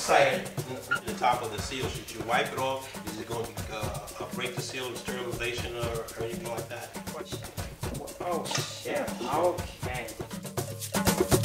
site, the top of the seal, should you wipe it off? Is it going to break the seal, sterilization, or anything like that? Oh, shit. Okay.